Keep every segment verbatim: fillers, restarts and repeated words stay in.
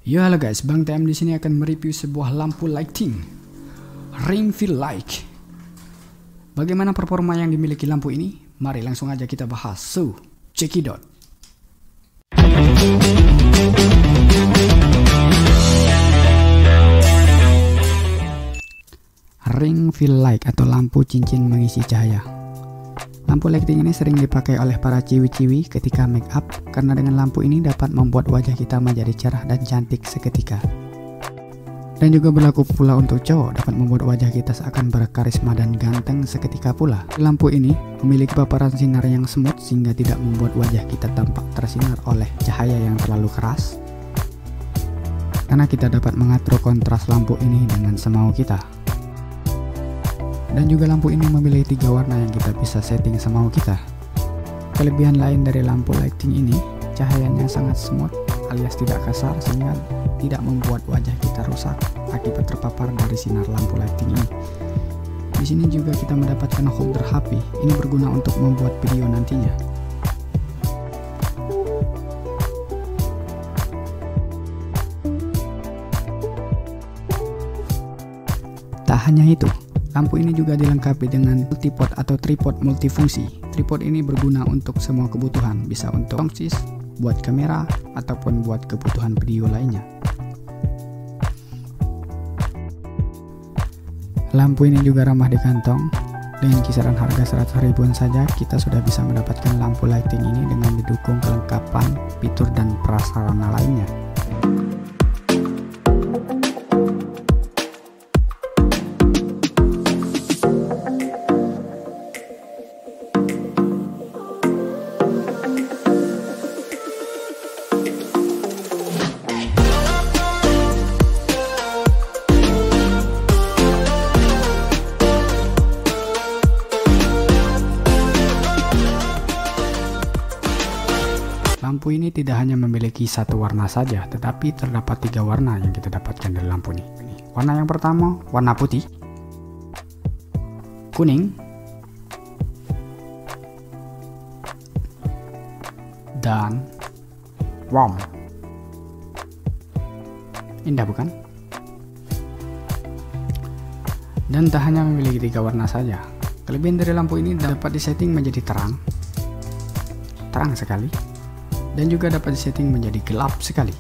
Yo halo guys, Bang T M di sini akan mereview sebuah lampu lighting Ring Fill Light. Bagaimana performa yang dimiliki lampu ini? Mari langsung aja kita bahas. So, check it out. Ring Fill Light atau lampu cincin mengisi cahaya. Lampu lighting ini sering dipakai oleh para ciwi-ciwi ketika make up karena dengan lampu ini dapat membuat wajah kita menjadi cerah dan cantik seketika. Dan juga berlaku pula untuk cowok, dapat membuat wajah kita seakan berkarisma dan ganteng seketika pula. Lampu ini memiliki paparan sinar yang smooth sehingga tidak membuat wajah kita tampak tersinar oleh cahaya yang terlalu keras. Karena kita dapat mengatur kontras lampu ini dengan semau kita. Dan juga lampu ini memiliki tiga warna yang kita bisa setting semau kita. Kelebihan lain dari lampu lighting ini, cahayanya sangat smooth alias tidak kasar sehingga tidak membuat wajah kita rusak akibat terpapar dari sinar lampu lighting ini. Di sini juga kita mendapatkan holder H P. Ini berguna untuk membuat video nantinya. Tak hanya itu, lampu ini juga dilengkapi dengan multipod atau tripod multifungsi. Tripod ini berguna untuk semua kebutuhan, bisa untuk tongsis, buat kamera, ataupun buat kebutuhan video lainnya. Lampu ini juga ramah di kantong. Dengan kisaran harga seratus ribuan saja, kita sudah bisa mendapatkan lampu lighting ini dengan didukung kelengkapan fitur dan prasarana lainnya. Lampu ini tidak hanya memiliki satu warna saja, tetapi terdapat tiga warna yang kita dapatkan dari lampu ini. Warna yang pertama, warna putih, kuning, dan warm. Indah bukan? Dan tak hanya memiliki tiga warna saja, kelebihan dari lampu ini dapat disetting menjadi terang, terang sekali, dan juga dapat disetting menjadi gelap sekali.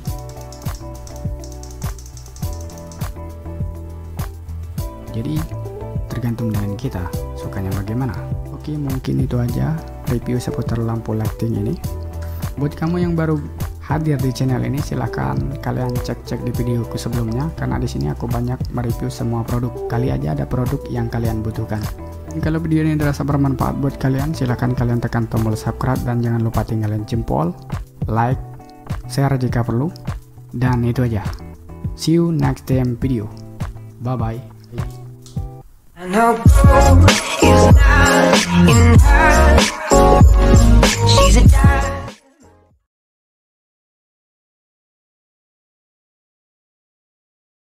Jadi tergantung dengan kita sukanya bagaimana. Oke, mungkin itu aja review seputar lampu lighting ini. Buat kamu yang baru hadir di channel ini, silahkan kalian cek-cek di videoku sebelumnya, karena di sini aku banyak mereview semua produk. Kali aja ada produk yang kalian butuhkan. Kalau video ini dirasa bermanfaat buat kalian, silahkan kalian tekan tombol subscribe dan jangan lupa tinggalin jempol, like, share jika perlu. Dan itu aja. See you next time video. Bye bye.